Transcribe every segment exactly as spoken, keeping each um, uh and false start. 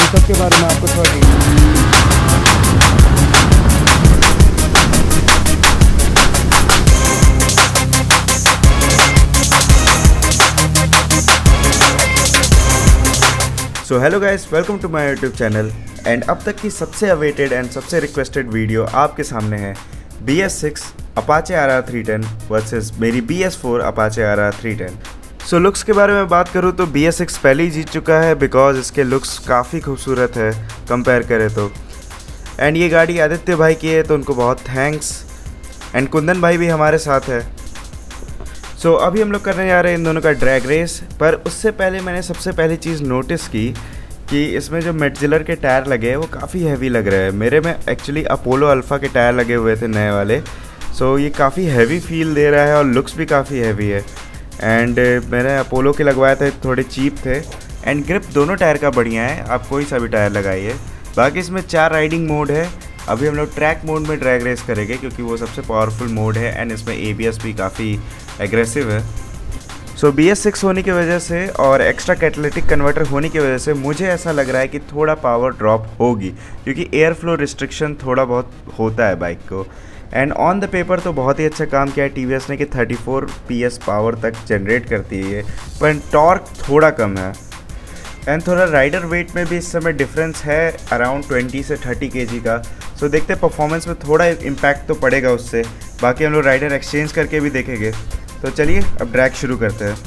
सब के बारे में आपको थोड़ा so hello guys, welcome to my YouTube channel. And अब तक की सबसे अवेटेड एंड सबसे रिक्वेस्टेड वीडियो आपके सामने है B S six Apache R R three ten versus मेरी B S four Apache R R three ten. So looks के बारे में बात करूँ तो बी एस सिक्स पहले ही जीत चुका है बिकॉज इसके लुक्स काफ़ी खूबसूरत है कंपेयर करें तो। एंड ये गाड़ी आदित्य भाई की है तो उनको बहुत थैंक्स। एंड कुंदन भाई भी हमारे साथ है। सो so, अभी हम लोग करने जा रहे हैं इन दोनों का ड्रैग रेस। पर उससे पहले मैंने सबसे पहली चीज़ नोटिस की कि इसमें जो मेटजिलर के टायर लगे हैं वो काफ़ी हैवी लग रहे हैं। मेरे में एक्चुअली अपोलो अल्फ़ा के टायर लगे हुए थे नए वाले। सो so, ये काफ़ी हैवी फील दे रहा है और लुक्स भी काफ़ी हैवी है। एंड मैंने अपोलो के लगवाए थे, थोड़े चीप थे। एंड ग्रिप दोनों टायर का बढ़िया है, आप कोई सा भी टायर लगाइए। बाकी इसमें चार राइडिंग मोड है। अभी हम लोग ट्रैक मोड में ड्रैग रेस करेंगे क्योंकि वो सबसे पावरफुल मोड है एंड इसमें ए बी एस भी काफ़ी एग्रेसिव है। सो बी एस सिक्स होने की वजह से और एक्स्ट्रा कैटालिटिक कन्वर्टर होने की वजह से मुझे ऐसा लग रहा है कि थोड़ा पावर ड्रॉप होगी क्योंकि एयर फ्लो रिस्ट्रिक्शन थोड़ा बहुत होता है बाइक को। एंड ऑन द पेपर तो बहुत ही अच्छा काम किया है टी वी एस ने कि thirty four P S power तक जनरेट करती है ये, पर टॉर्क थोड़ा कम है। एंड थोड़ा राइडर वेट में भी इस समय डिफरेंस है अराउंड ट्वेंटी से थर्टी केजी का। सो so, देखते हैं परफॉर्मेंस में थोड़ा इम्पैक्ट तो पड़ेगा उससे। बाकी हम लोग राइडर एक्सचेंज करके भी देखेंगे। तो चलिए अब ड्रैग शुरू करते हैं।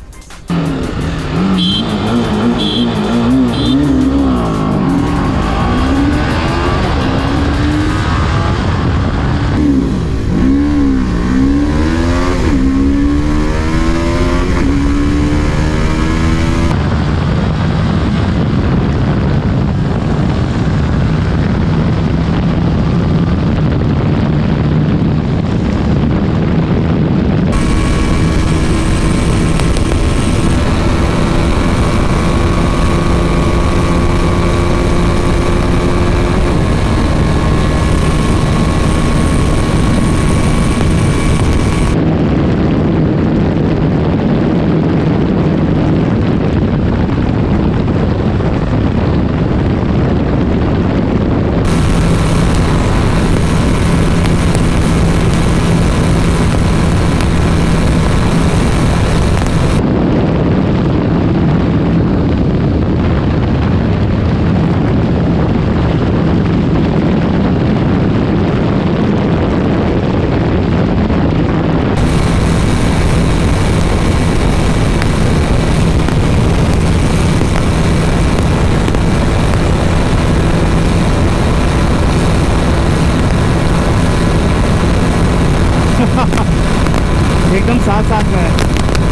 एकदम साथ साथ में है।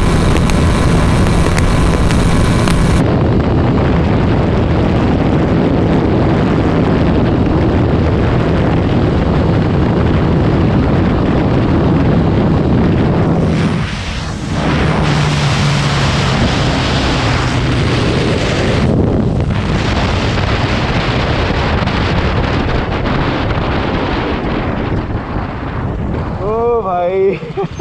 ओ भाई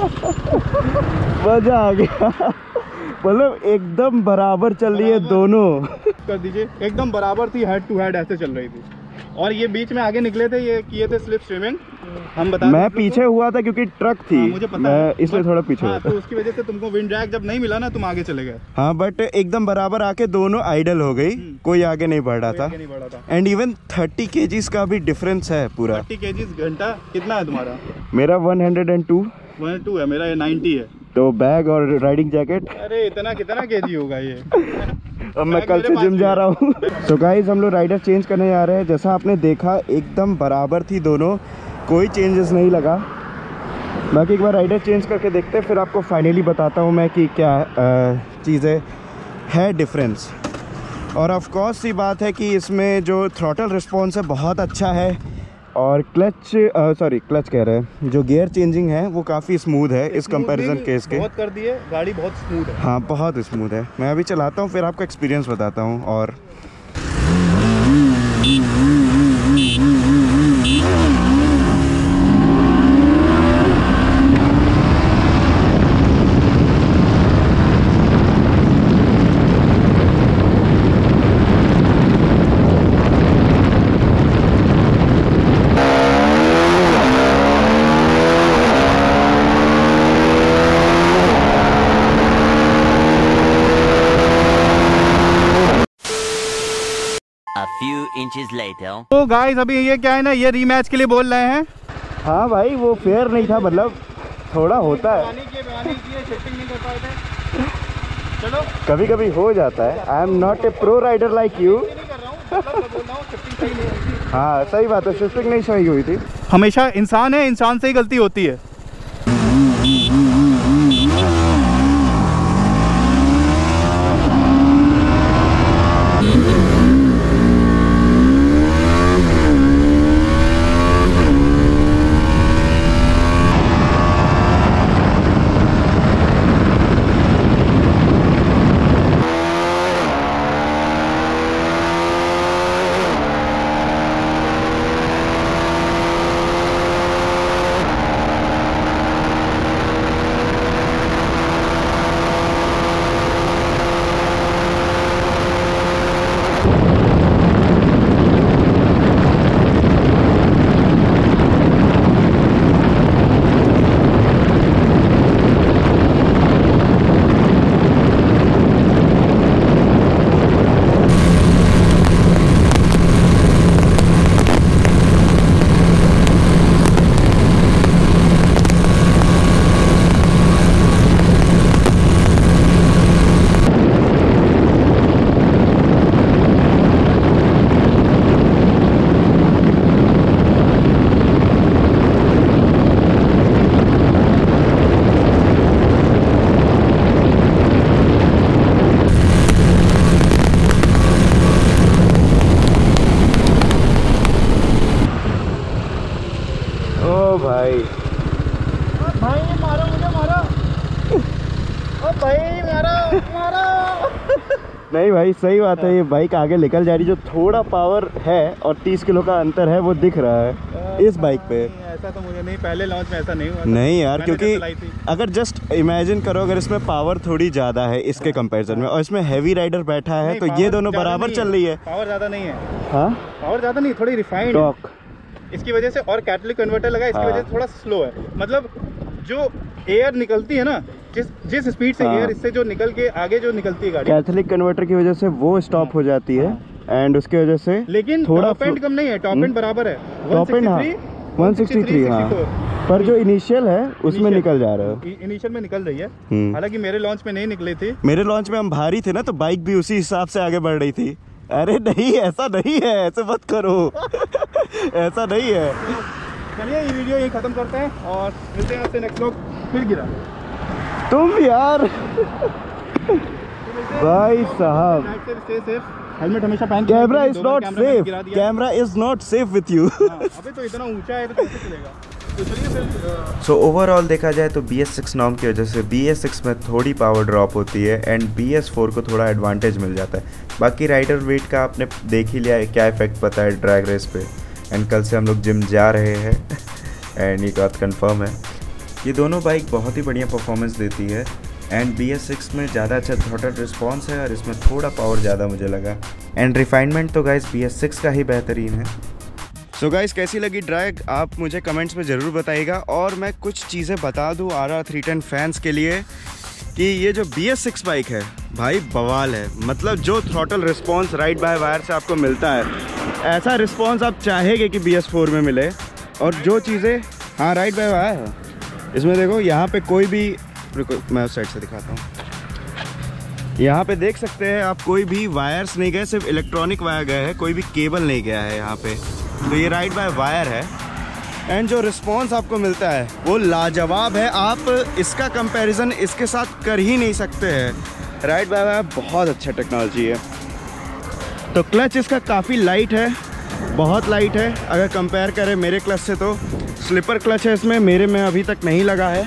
मजा आ गया। मतलब एकदम बराबर चल रही है दोनों। कर दीजिए, एकदम बराबर थी, हेड टू हेड ऐसे चल रही थी। और ये बीच में आगे निकले थे, ये किए थे स्लिप स्विमिंग। हम बता मैं पीछे हुआ था क्योंकि ट्रक थी। हाँ, मुझे पता मैं है, इसलिए थोड़ा पीछे हाँ, हुआ था। तो उसकी वजह से तुमको विंड ड्रैग जब नहीं मिला ना, तुम आगे चले गए। हाँ, बट एकदम बराबर आके दोनों आइडल हो गई, कोई आगे नहीं बढ़ रहा था। एंड इवन थर्टी केजीज का भी डिफरेंस है पूरा। थर्टी केजीज घंटा कितना है तुम्हारा? मेरा one hundred and two one two है, मेरा ये नाइन्टी है। तो बैग और राइडिंग जैकेट। अरे इतना कितना केजी होगा ये? अब मैं कल से जिम जा रहा हूँ। तो गाइस हम लोग राइडर चेंज करने जा रहे हैं। जैसा आपने देखा एकदम बराबर थी दोनों, कोई चेंजेस नहीं लगा। बाकी एक बार राइडर चेंज करके देखते हैं, फिर आपको फाइनली बताता हूँ मैं कि क्या चीज़ें है डिफरेंस। और ऑफ कोर्स सी बात है कि इसमें जो थ्रॉटल रिस्पॉन्स है बहुत अच्छा है और क्लच सॉरी क्लच कह रहे हैं जो गियर चेंजिंग है वो काफ़ी स्मूथ है इस कंपैरिजन के इसके। बहुत कर दिए, गाड़ी बहुत स्मूथ है। हाँ बहुत स्मूथ है। मैं अभी चलाता हूँ फिर आपको एक्सपीरियंस बताता हूँ। और few inches later. तो गाइस अभी ये क्या है ना, ये रीमैच के लिए बोल रहे हैं। हाँ भाई वो फेयर नहीं था, मतलब थोड़ा होता है, शिफ्टिंग नहीं कर पाए थे। चलो कभी कभी हो जाता है। I am not a pro rider like you. नहीं कर रहा हूँ, मतलब मैं बोल रहा हूँ शिफ्टिंग सही नहीं हुई थी। हाँ सही बात है, शिफ्टिंग नहीं सही हुई थी। हमेशा इंसान है, इंसान से ही गलती होती है। भाई भाई मारो मुझे, मारो। ओ भाई मारो मारो। नहीं भाई सही बात है, ये बाइक आगे निकल जा रही, जो थोड़ा पावर है और तीस किलो का अंतर है वो दिख रहा है इस बाइक पे। ऐसा तो मुझे नहीं, पहले लॉन्च में ऐसा नहीं हुआ। नहीं यार, क्योंकि अगर जस्ट इमेजिन करो, अगर इसमें पावर थोड़ी ज़्यादा है इसके कंपैरिजन में और इसमें हैवी राइडर बैठा है, तो ये दोनों बराबर चल रही है। पावर ज़्यादा नहीं है। हाँ पावर ज़्यादा नहीं, थोड़ी रिफाइंड टॉर्क इसकी वजह से, और कैटलिक कन्वर्टर लगा इसकी हाँ। वजह से थोड़ा स्लो है। मतलब जो एयर निकलती है ना, जिस जिस स्पीड से हाँ। एयर इससे जो निकल के आगे जो निकलती है गाड़ी, कैथलिक कन्वर्टर की वजह से वो स्टॉप हो जाती है एंड उसकी वजह से लेकिन थोड़ा टॉप एंड कम नहीं है, टॉप एंड बराबर है। टॉप एंड हाँ वन सिक्सटी थ्री हाँ, पर जो इनिशियल है उसमें निकल जा रहा है, इनिशियल में निकल रही है। हम्म। हालांकि मेरे लॉन्च में नहीं निकली थी। मेरे लॉन्च में हम भारी थे ना, तो बाइक भी उसी हिसाब से आगे बढ़ रही थी। अरे नहीं ऐसा नहीं है, ऐसे मत करो। ऐसा नहीं है। चलिए ये वीडियो यही खत्म करते हैं और मिलते हैं आपसे नेक्स्ट व्लॉग। फिर गिरा तुम यार भाई साहब, स्टे सेफ, हेलमेट हमेशा पहन के। Camera is not safe, camera is not safe with you. अबे तो इतना ऊंचा है तो कैसे चलेगा। तो चलिए फिर। सो ओवरऑल देखा जाए तो बी एस सिक्स नॉर्म की वजह से बी एस सिक्स में थोड़ी पावर ड्रॉप होती है एंड बी एस फोर को थोड़ा एडवांटेज मिल जाता है। बाकी राइडर वेट का आपने देख ही लिया है क्या इफेक्ट पता है ड्रैग रेस पे। एंड कल से हम लोग जिम जा रहे हैं एंड ये बात कंफर्म है। ये दोनों बाइक बहुत ही बढ़िया परफॉर्मेंस देती है एंड बी एस सिक्स में ज़्यादा अच्छा थ्रॉटल रिस्पॉन्स है और इसमें थोड़ा पावर ज़्यादा मुझे लगा। एंड रिफाइनमेंट तो गाइस बी एस सिक्स का ही बेहतरीन है। सो so गाइस कैसी लगी ड्रैग आप मुझे कमेंट्स में ज़रूर बताइएगा। और मैं कुछ चीज़ें बता दूँ R R three ten fans के लिए कि ये जो बी एस सिक्स बाइक है भाई बवाल है। मतलब जो throttle response ride by wire से आपको मिलता है, ऐसा रिस्पॉन्स आप चाहेंगे कि बी एस फोर में मिले। और जो चीज़ें हाँ राइड बाय वायर है इसमें, देखो यहाँ पे कोई भी, रुको मैं उस साइड से दिखाता हूँ। यहाँ पे देख सकते हैं आप, कोई भी वायर्स नहीं गए, सिर्फ इलेक्ट्रॉनिक वायर गए हैं, कोई भी केबल नहीं गया है यहाँ पे। तो ये राइड बाय वायर है एंड जो रिस्पॉन्स आपको मिलता है वो लाजवाब है। आप इसका कंपैरिजन इसके साथ कर ही नहीं सकते हैं। राइड बाय वायर बहुत अच्छा टेक्नोलॉजी है। तो क्लच इसका काफ़ी लाइट है, बहुत लाइट है अगर कंपेयर करें मेरे क्लच से। तो स्लिपर क्लच है इसमें, मेरे में अभी तक नहीं लगा है।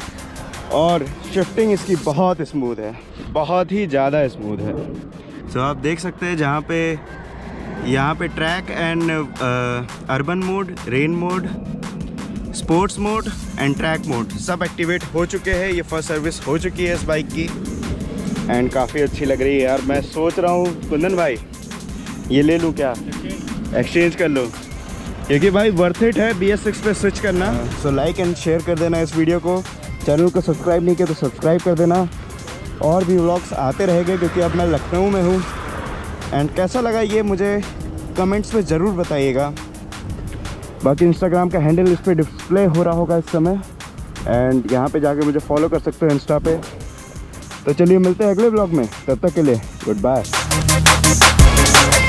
और शिफ्टिंग इसकी बहुत स्मूथ है, बहुत ही ज़्यादा स्मूथ है। सो so, आप देख सकते हैं जहाँ पे यहाँ पे track and urban mode, rain mode, sports mode and track mode सब एक्टिवेट हो चुके हैं। ये फर्स्ट सर्विस हो चुकी है इस बाइक की एंड काफ़ी अच्छी लग रही है यार। मैं सोच रहा हूँ कुंदन भाई ये ले लूँ क्या, एक्सचेंज कर लो, क्योंकि भाई वर्थ इट है बी एस सिक्स पे स्विच करना। सो लाइक एंड शेयर कर देना इस वीडियो को, चैनल को सब्सक्राइब नहीं किया तो सब्सक्राइब कर देना। और भी व्लॉग्स आते रहेंगे क्योंकि अब मैं लखनऊ में हूँ। एंड कैसा लगा ये मुझे कमेंट्स में ज़रूर बताइएगा। बाकी इंस्टाग्राम का हैंडल इस पर डिस्प्ले हो रहा होगा इस समय, एंड यहाँ पे जाके मुझे फॉलो कर सकते हो इंस्टा पे। तो चलिए मिलते हैं अगले ब्लॉग में, तब तक के लिए गुड बाय।